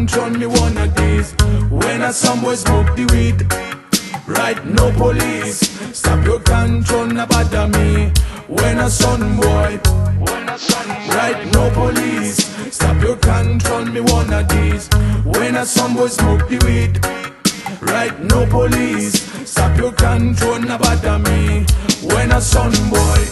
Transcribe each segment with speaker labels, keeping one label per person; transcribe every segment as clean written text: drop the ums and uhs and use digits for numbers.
Speaker 1: control me one of these. When a some boy smoke the weed, right, no police. Stop your control, no bother me. When a son boy, right, no police. Stop your control me one of these. When a son boy smoke the weed, right, no police. Stop your control, no bother me. When a son boy,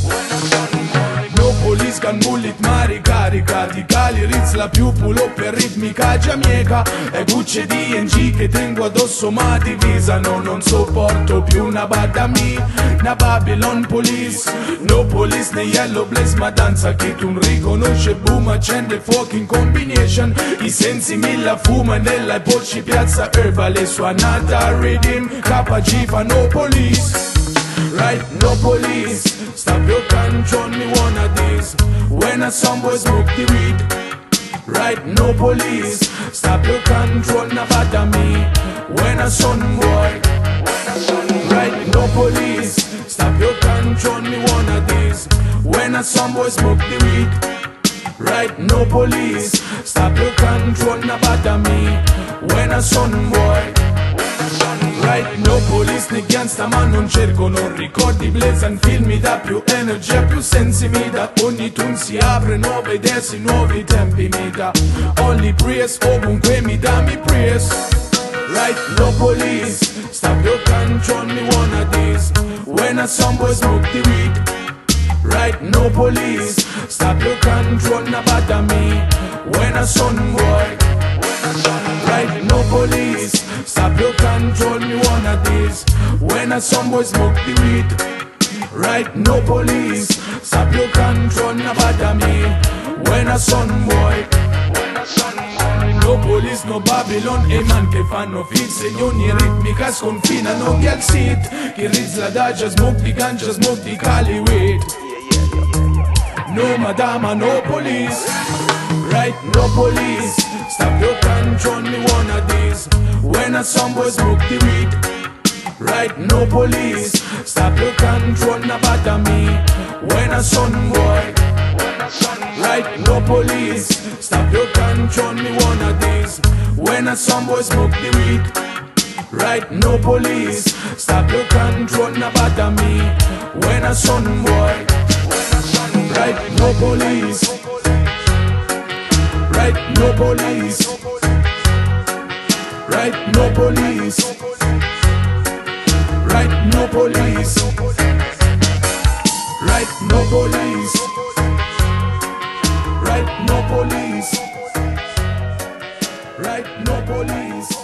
Speaker 1: no police can bullet ma ricarica. Di cali rizz la più pull up per ritmica giamaica. E bucce di NG che tengo addosso ma divisa. No, non sopporto più una bada mi, una Babylon police. No police né yellow blaze ma danza che tu non riconosce. Boom, accende fuoco in combination. I sensi milla fuma nella voce piazza Herbale suonata rhythm. KG fa no police, right, no police. Stop your control me one of these. When a some boy smoke the weed, right, no police. Stop your control, no bother me. When a son boy, right, no police. Stop your control me one of these. When a some boy smoke the weed, right, no police. Stop your control, no bother me. When a son boy, right, no police né gangsta ma non cerco, non ricordi blazan film mi dà più energia, più sensi mi dà. Ogni tune si apre, nuove idee, nuovi tempi mi dà. Only praise, ovunque mi dà mi praise. Right, no police. Stop your control me one of these. When a some boy smoke the weed, right, no police. Stop your control, no bother me. When a son boy, right, no police. Stop your control me one of these. When a some boy smoke the weed, right, no police. Stop your control, no bother me. When a son boy, no police, no Babylon. E man che fanno fisse di ogni ritmica sconfinano gli al sit. Che rizz la dagia, smoke di ganja, smoke di cali weed. No madama, no police, right, no police. Stop your control me one of these. When a some boy smoke the weed, right, no police. Stop your control, no bother me. When a son boy, right, no police. Stop your control me one of these. When a some boy smoke the weed, right, no police. Stop your control, no bother me. When a son boy, right, no police, right, no police, right, no police, right, no police, right, no police, right, no police, right, no police.